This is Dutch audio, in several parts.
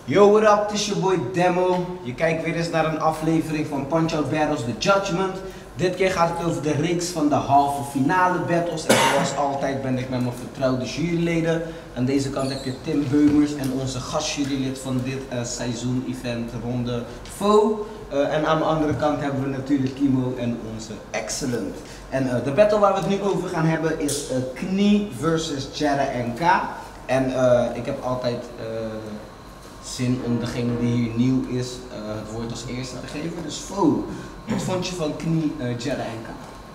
Yo, what up? Het is je boy Demo. Je kijkt weer eens naar een aflevering van Punch-Out Battles The Judgment. Dit keer gaat het over de reeks van de halve finale battles. En zoals altijd ben ik met mijn vertrouwde juryleden. Aan deze kant heb je Tim Beumers en onze gastjurylid van dit seizoen-event, Ronde Fo. En aan de andere kant hebben we natuurlijk Kimo en onze Excellent. En de battle waar we het nu over gaan hebben is Knie versus Jera NK. En ik heb altijd zin om degene die hier nieuw is het woord als eerste te geven. Dus Fo, wat vond je van Knie Jera NK?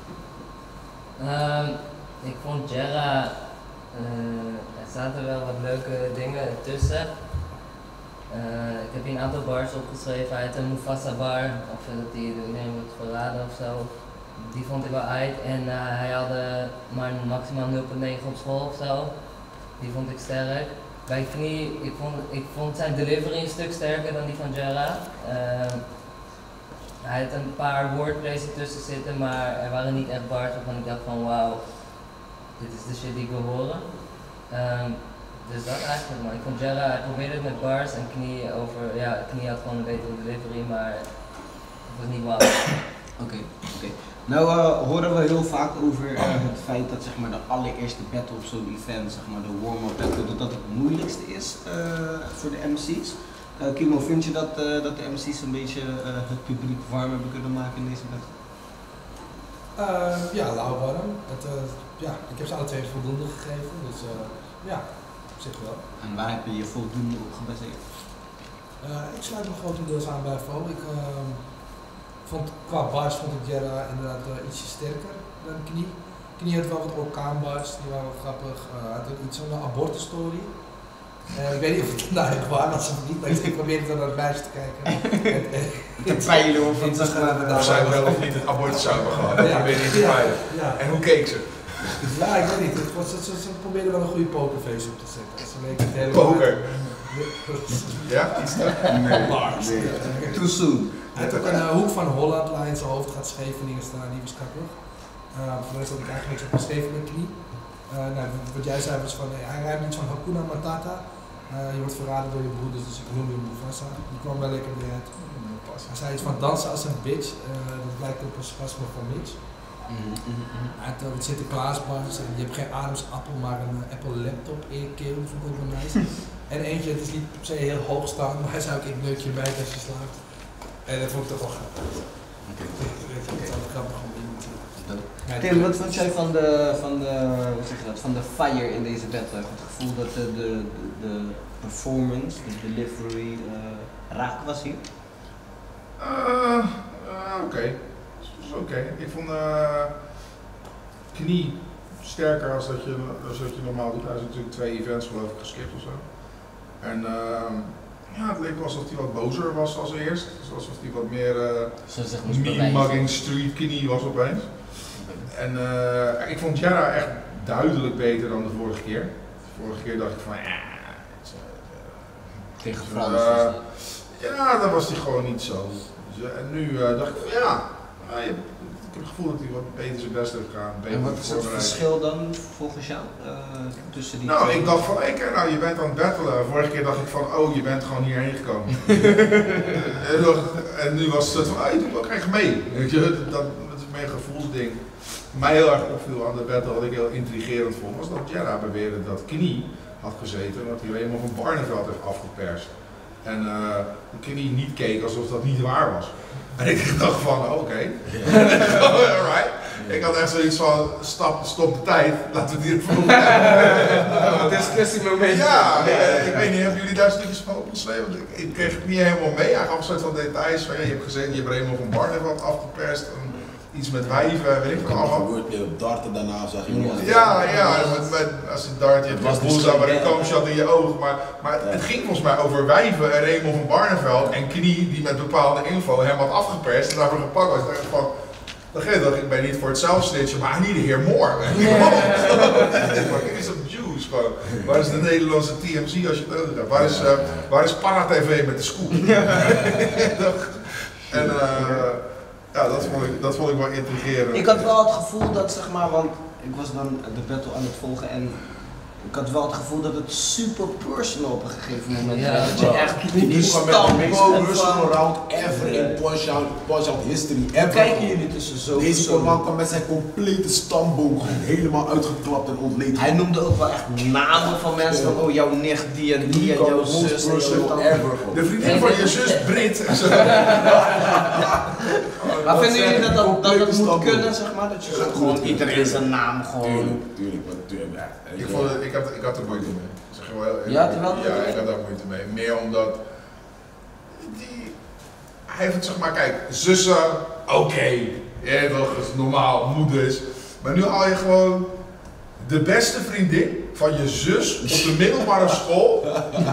Ik vond Jera, er zaten wel wat leuke dingen tussen. Ik heb hier een aantal bars opgeschreven uit een Mufasa bar, of dat hij door iedereen wordt verraden of zo. Die vond ik wel uit en hij had maar maximaal 0,9 op school of zo. Die vond ik sterk. Bij Knie, ik vond zijn delivery een stuk sterker dan die van Jera. Hij had een paar wordplays ertussen zitten, maar er waren niet echt bars waarvan ik dacht van wauw, dit is de shit die ik wil horen. Dus dat eigenlijk, maar ik vond Jera, hij probeerde het met bars en Knie had gewoon een betere delivery, maar het was niet wauw. Oké. Nou horen we heel vaak over het feit dat zeg maar, de allereerste battle op zo'n event, zeg maar, de warm-up battle, dat het moeilijkste is voor de MC's. Kimo, vind je dat de MC's een beetje het publiek warm hebben kunnen maken in deze battle? Ja, lauwwarm. Ik heb ze alle twee voldoende gegeven, dus ja, op zich wel. En waar heb je je voldoende op gebaseerd? Ik sluit me grotendeels aan bij Fo. Qua bars vond ik Jera inderdaad ietsje sterker dan Knie. Knie had wel wat orkaanbars, die waren wel grappig. Hij had iets van een abortus-story. Ik weet niet of het nou echt waar was of niet, maar ik probeerde dan naar het meisje te kijken. Te peilen of iets. Of zij wel of niet het abortus zouden gehad. Ja. Probeerde niet te peilen. Ja. En hoe keek ze? Ja, ik weet niet. Ze probeerden wel een goede pokerface op te zetten. Ze leek het helemaal... Poker. Ja? Iets te? Nee. Too soon. Hij had ook een hoek van Holland lijn, zijn hoofd gaat Scheveningen staan, die was grappig. Voor de rest had ik eigenlijk niks op geschreven met Knie. Wat jij zei was van, hij rijdt iets van Hakuna Matata. Je wordt verraden door je broeders, dus ik noem je Mufasa. Die kwam wel lekker weer uit. Hij zei iets van dansen als een bitch, dat lijkt op een spasme van Mitch. Hij had wat Sinterklaasbars, je hebt geen ademsappel, maar een Apple laptop in je keel, dat vond ik ook wel nice. En eentje, het is niet per se heel hoog staan, maar hij zei ook ik neuk je bij als je slaapt. En dat vond ik toch wel grappig. Ik vond het wel grappig om iemand te doen. Tim, wat vond jij van de fire in deze battle? Ik heb het gevoel dat de performance, de delivery raak was hier. Oké. Ik vond Knie sterker als dat je normaal doet. Hij is natuurlijk 2 events geloof ik geskipt of zo. En het leek wel alsof hij wat bozer was als eerst. Dus alsof hij wat meer mean-mugging street Knie was opeens. En ik vond Jera echt duidelijk beter dan de vorige keer. De vorige keer dacht ik van Tegen Frans. Ja, dat was hij gewoon niet zo. Dus, en nu dacht ik van ik heb het gevoel dat hij wat beter zijn best heeft gedaan. En wat is het verschil dan volgens jou tussen die twee? Ik dacht van, je bent aan het battlen. Vorige keer dacht ik van, je bent gewoon hierheen gekomen. en nu was het van, je doet ook echt mee. Weet je, dat is meer een gevoelsding. Mij heel erg opviel aan de battle, wat ik heel intrigerend vond, was dat Jera beweerde dat Knie had gezeten en dat hij helemaal van Barneveld heeft afgeperst. En Knie niet keek alsof dat niet waar was. En ik dacht van, alright. Ik had echt zoiets van, stop de tijd, laten we het hier vroeg hebben. Discussiemoment. Ja, ik weet niet, hebben jullie daar stukjes van opgeschreven? Want ik kreeg het niet helemaal mee. Hij gaf een soort van details van, je hebt gezeten, je hebt helemaal van Barneveld afgeperst. Iets met wijven, weet ik veel allemaal. Je wordt op darten daarna, zag je nog. Als je dart, je hebt boelza maar een koomshot in je oog. Maar het ging volgens mij over wijven en Raymond van Barneveld en Knie die met bepaalde info hem had afgeperst en daarvoor gepakt was. Ik dacht van, ik ben niet voor het zelfsnitchen, maar I need to hear more. Is op juice gewoon. Waar is de Nederlandse TMZ als je het nodig hebt? Waar is Para-TV met de scoop? En dat vond ik wel intrigerend. Ik had wel het gevoel dat, zeg maar, want ik was dan de battle aan het volgen en Ik had wel het gevoel dat het super personal op een gegeven moment Ja, werd. Dat je echt Die die vroeger met de meest stamboom personal van... round ever in Punch-Out history ever. Kijken jullie tussen zo Deze zo? man kwam met zijn complete stamboom gewoon helemaal uitgeklapt en ontleed. Hij noemde ook wel echt namen van mensen van, oh jouw nicht, die en die en jouw zus en jouw tante. ever. De vriendin van je zus Brit. Maar vinden jullie dat dat complete moet stamboom. kunnen, zeg maar? Dat je zo gewoon iedereen zijn naam gewoon... Tuurlijk, maar natuurlijk. Ik had er moeite mee. Zeg je wel, Ja, terwijl- ja, ik had daar moeite mee. Meer omdat hij heeft het zeg maar, kijk, zussen, oké, ja, dat is normaal, moeders. Maar nu haal je gewoon de beste vriendin van je zus op de middelbare school.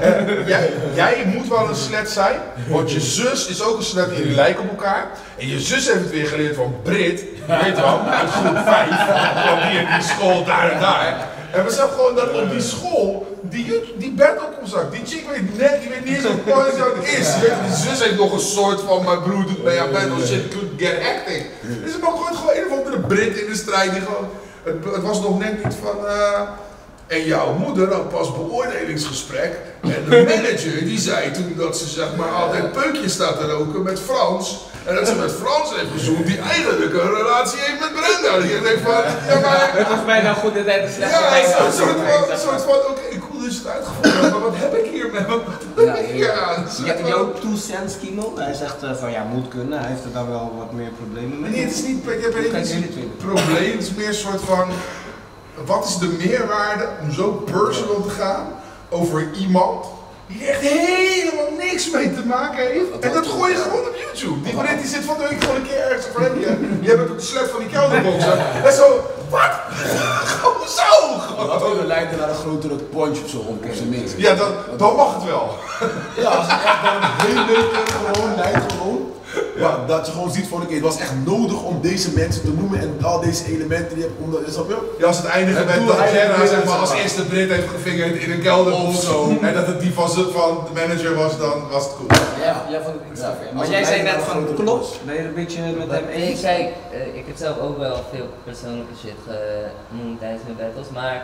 Jij moet wel een slet zijn, want je zus is ook een slet en jullie lijken op elkaar. En je zus heeft het weer geleerd van Brit, je weet wel, uit groep 5, van die en die school, daar en daar. En we zeggen gewoon dat op die school, die bed op ons zak, die chick die weet niet eens wat Punch-Out is. Die zus heeft nog een soort van, mijn broer doet mee aan bed, oh shit, couldn't get acting. Dus er mag gewoon een of andere Brit in de strijd die gewoon, het was nog net niet van, en jouw moeder had pas beoordelingsgesprek en de manager die zei toen dat ze zeg maar altijd peukjes staat te roken met Frans. En dat ze met Frans heeft gezoend die eigenlijk een relatie heeft met Brenda. Die denkt van, ja maar... Het was mij nou goed dat hij de slechte Ja, tijd had. een soort van, oké, cool is het uitgevonden, maar wat heb ik hier met wat heb ik hier aan? Jouw 2 cents Kimo, hij zegt van ja, moet kunnen, hij heeft er dan wel wat meer problemen mee. Nee, het is niet, ik heb Kijk, niet jullie twee. het probleem, het is meer een soort van, wat is de meerwaarde om zo personal te gaan over iemand die er echt helemaal niks mee te maken heeft. En dat gooi je gewoon op YouTube. Die Brit die zit van de week gewoon een keer ergens van hem. Je hebt de slet van die kelderboxer. En zo, wat? Gewoon zo! Dat willen leiden naar een grotere punch of zo op zijn minst. Ja, dan mag het wel. Ja, als het echt dan heel leuk gewoon leidt gewoon. Ja, dat je gewoon ziet van oké, het was echt nodig om deze mensen te noemen en al deze elementen die je hebt, omdat, snap je? Ja, als het eindigt met dat Jenna zeg maar, als eerste Brit heeft gevingerd in een kelderbox Of zo. en dat het die van de manager was, dan was het goed. Ja, vond ik iets Ja. Maar jij zei net van klopt, ben je een beetje met hem eens? Kijk, ik heb zelf ook wel veel persoonlijke shit genoemd tijdens mijn battles, maar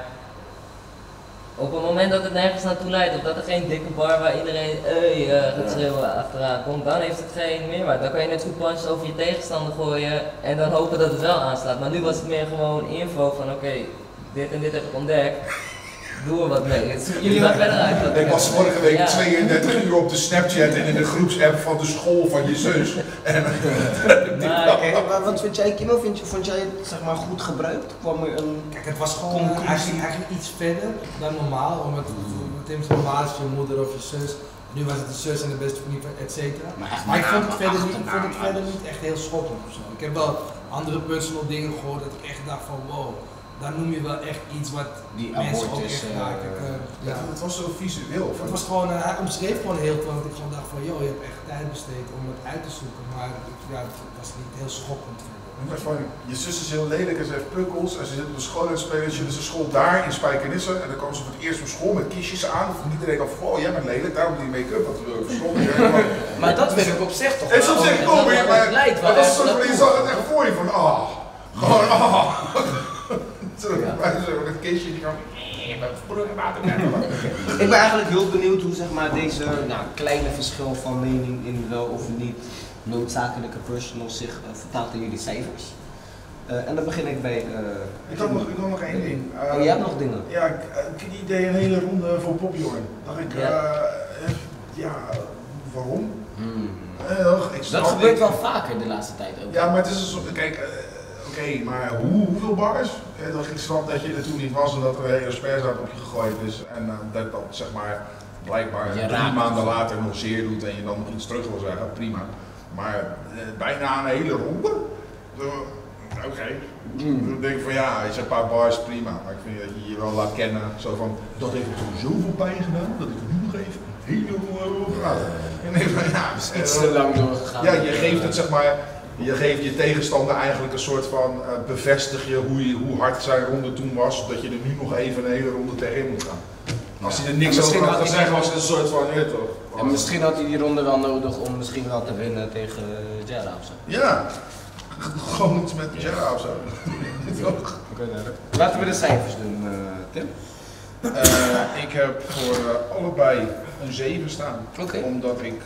op het moment dat het nergens naartoe leidt, of dat er geen dikke bar waar iedereen gaat schreeuwen achteraan komt, dan heeft het geen meerwaarde. Dan kan je net goed punches over je tegenstander gooien en dan hopen dat het wel aanslaat. Maar nu was het meer gewoon info van oké, dit en dit heb ik ontdekt, doe er wat mee. Jullie gaan verder uit. Ik was vorige week Ja. 32 uur op de Snapchat en in de groepsapp van de school van je zus. En, Maar wat vind jij, Kimo? Vond jij het zeg maar goed gebruikt? Kwam er een... Kijk, het was gewoon Conclusie. eigenlijk iets verder dan normaal. Omdat Tim is normaal is je moeder of je zus. Nu was het de zus en de beste vriendin, et cetera. Maar ik vond het verder niet echt heel schokkend of zo. Ik heb wel andere personal dingen gehoord dat ik echt dacht van wow, daar noem je wel echt iets wat Die mensen ook abortus, echt raken. Ja. Het was zo visueel. Het was gewoon, hij omschreef gewoon heel veel, want ik gewoon dacht van joh, je hebt echt tijd besteed om het uit te zoeken. Maar ja, het was niet heel schokkend. Je zus is heel lelijk en ze heeft pukkels en ze zit op de school en spelen. Ze is een school daar in Spijkenisse en dan kwam ze voor het eerst op school met kistjes aan. Of iedereen dacht van, oh jij bent lelijk, daarom die make-up wat we voor school. Maar dat vind ik op zich toch En soms zeg ik, oh weer, maar lijkt wel het was echt soort van, je naartoe. zag het echt voor je van, gewoon zo, met kistje die gewoon, Ik ben eigenlijk heel benieuwd hoe zeg maar, deze kleine verschil van mening in wel of niet noodzakelijke personals zich vertaalt in jullie cijfers. En dan begin ik bij... Ik had nog één ding. Oh, jij hebt nog dingen? Ja, die deed een hele ronde voor Popjorn. Dacht ik, waarom? Ik snap Dat gebeurt niet. wel vaker de laatste tijd ook. Ja, maar het is een soort, kijk, oké, maar hoeveel bars? Ik snap dat je er toen niet was en dat er een hele sperzaad op je gegooid is en dat dat zeg maar blijkbaar Je 3 raakt maanden het. later nog zeer doet en je dan nog iets terug wil zeggen, prima. Maar bijna een hele ronde? Oké. Dan denk ik van ja, je zegt een paar bars, prima. Maar ik vind dat je je wel laat kennen, zo van, dat heeft me toen zoveel pijn gedaan, dat ik er nu nog even helemaal over ga. En ik denk van ja, Iets te lang doorgegaan. ja, je geeft het zeg maar, je geeft je tegenstander eigenlijk een soort van bevestig je hoe hard zijn ronde toen was, dat je er nu nog even een hele ronde tegenin moet gaan. Als hij er niks Misschien over had had te hij zeggen, was het een soort van, je weet toch. En misschien had hij die ronde wel nodig om misschien wel te winnen tegen Jera of zo. Ja, gewoon iets met Jera of zo. Laten we de cijfers doen, Tim. Ik heb voor allebei een 7 staan. Oké. Omdat ik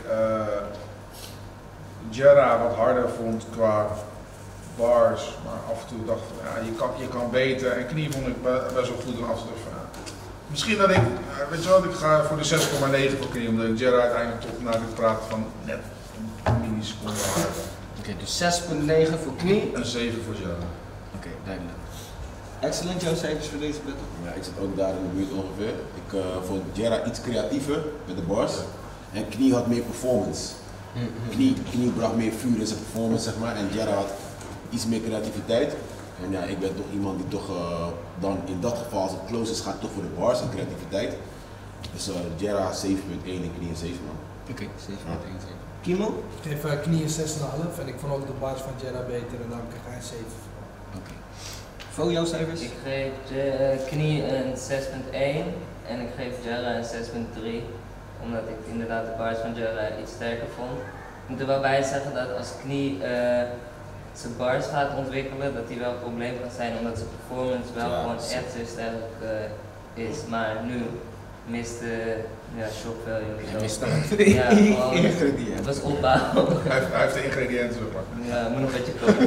Jera wat harder vond qua bars, maar af en toe dacht ik, ja, je kan beter. En knie vond ik best wel goed en af en toe van, ja. Misschien dat ik, weet je wat, ik ga voor de 6,9 voor knie, omdat ik Jera uiteindelijk toch na dit praten van net een milliseconde harder. Oké, dus 6,9 voor knie. Een 7 voor Jera. Oké, duidelijk. Excellent, jouw cijfers voor deze battle? Ja, ik zit ook daar in de buurt ongeveer. Ik vond Jera iets creatiever met de bars. En knie had meer performance. Knie bracht meer vuur in zijn performance, zeg maar. En Jera had iets meer creativiteit. En ja, ik ben toch iemand die toch dan in dat geval, als het close is, gaat toch voor de bars en creativiteit. Dus Jera 7,1 en knie een 7 man. Oké, 7,1. Kimo? Ik geef knie een 6,5 en ik vond ook de bars van Jera beter en daarom krijg hij een 7. Oké. Voor jouw cijfers? Ik geef knie een 6,1 en ik geef Jera een 6,3. Omdat ik inderdaad de bars van Jera iets sterker vond. Ik moet er wel bij zeggen dat als knie zijn bars gaat ontwikkelen, dat hij wel een probleem kan zijn omdat zijn performance wel gewoon echt zo sterk is. Maar nu mist shock value. Hij mist ja, ingrediënten. Het was opbouw. Hij heeft de ingrediënten zo pakken. Ja, moet nog een beetje koken.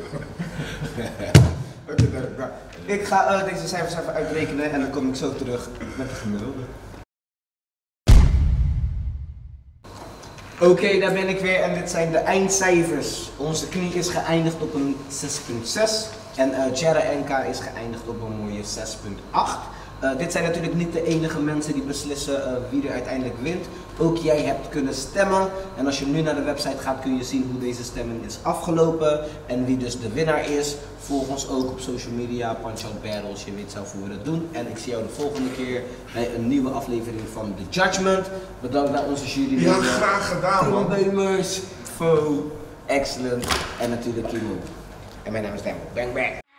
Oké, duidelijk. Ik ga deze cijfers even uitrekenen en dan kom ik zo terug met de gemiddelde. Oké, daar ben ik weer en dit zijn de eindcijfers. Onze knie is geëindigd op een 6,6 en Jera NK is geëindigd op een mooie 6,8. Dit zijn natuurlijk niet de enige mensen die beslissen wie er uiteindelijk wint. Ook jij hebt kunnen stemmen en als je nu naar de website gaat kun je zien hoe deze stemming is afgelopen en wie dus de winnaar is. Volg ons ook op social media, Punch-Out Battles, je weet zelf hoe we dat doen. En ik zie jou de volgende keer bij een nieuwe aflevering van The Judgment. Bedankt aan onze jury. Ja, graag gedaan man. Bemers, Fo, Excellent en natuurlijk Kimo. En mijn naam is Demo. Bang bang.